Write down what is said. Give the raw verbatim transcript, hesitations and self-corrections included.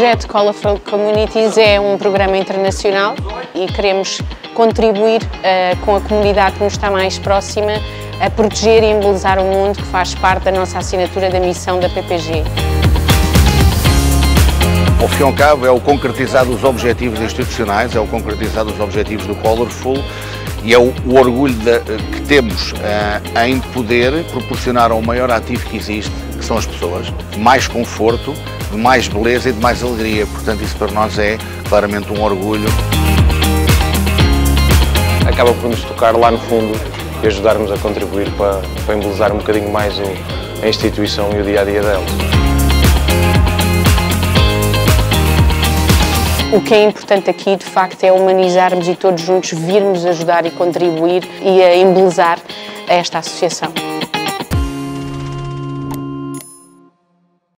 projeto Colorful Communities é um programa internacional e queremos contribuir uh, com a comunidade que nos está mais próxima a proteger e embelezar o mundo, que faz parte da nossa assinatura da missão da P P G. Ao fim e ao cabo, é o concretizar dos objetivos institucionais, é o concretizar dos objetivos do Colorful e é o, o orgulho de, que temos uh, em poder proporcionar ao maior ativo que existe, que são as pessoas, mais conforto, de mais beleza e de mais alegria. Portanto, isso para nós é claramente um orgulho. Acaba por nos tocar lá no fundo e ajudar-nos a contribuir para, para embelezar um bocadinho mais o, a instituição e o dia-a-dia dela. O que é importante aqui, de facto, é humanizarmos e todos juntos virmos ajudar e contribuir e a embelezar esta associação.